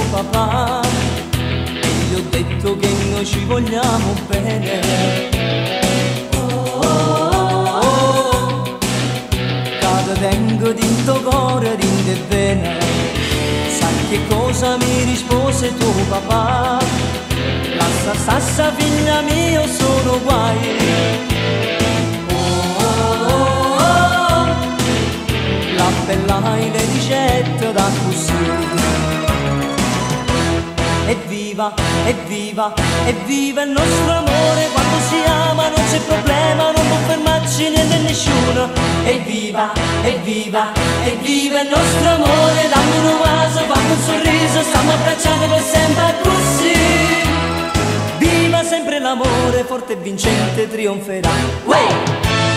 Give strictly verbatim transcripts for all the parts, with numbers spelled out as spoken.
papà e gli ho detto che noi ci vogliamo bene. Oh, oh, oh, cada tengo dinto cuore, dinte bene. Sai che cosa mi rispose tuo papà? Lascia stassa figlia mia, sono guai. L'appellai le ricette da così. Evviva, evviva, evviva il nostro amore, quando si ama non c'è problema, non può fermarci niente e nessuno. Evviva, evviva, evviva il nostro amore, dammi un vaso, fammi un sorriso, stiamo abbracciati per sempre così. Viva sempre l'amore, forte e vincente trionferà. Uè!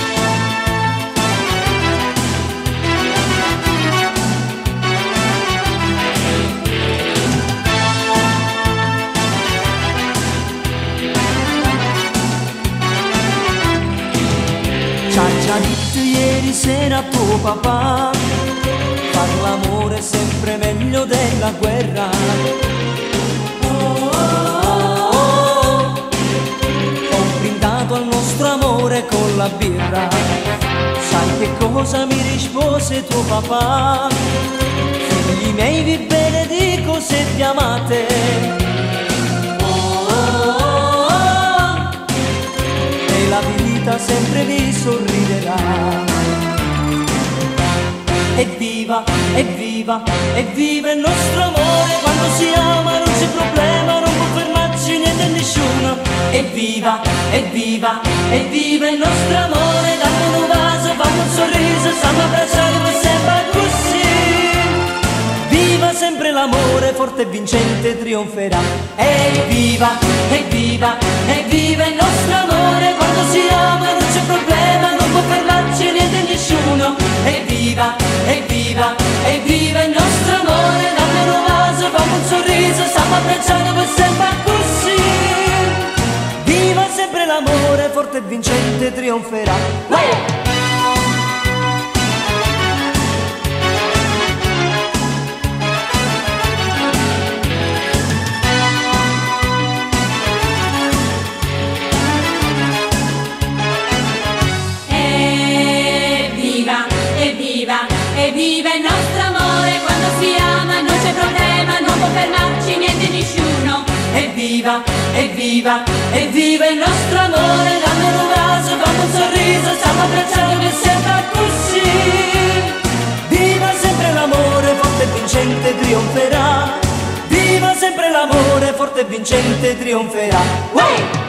C'ha già detto ieri sera tuo papà, far l'amore è sempre meglio della guerra. Oh, oh, oh, ho brindato al nostro amore con la birra. Sai che cosa mi rispose tuo papà? Figli miei vi benedico se vi amate. La vita sempre vi sorriderà. Evviva, evviva, evviva il nostro amore, quando si ama non c'è problema, non può fermarci niente e nessuno. Evviva, evviva, evviva il nostro amore, dammi un vaso, fammi un sorriso, stiamo abbracciati per sempre così. Viva sempre l'amore, forte e vincente trionferà. Evviva, evviva, evviva il nostro amore, quando si ama non c'è problema, non può fermarci niente e nessuno. Evviva, evviva, evviva il nostro amore, dammi un vaso, fammi un sorriso, stiamo abbracciati per sempre così. Viva sempre l'amore, forte e vincente trionferà. Uè! Evviva il nostro amore, quando si ama non c'è problema, non può fermarci niente e nessuno. Evviva, evviva, evviva il nostro amore, dammi un vaso, fammi un sorriso, stiamo abbracciati per sempre così. Viva sempre l'amore, forte e vincente trionferà. Viva sempre l'amore, forte e vincente trionferà. Uè!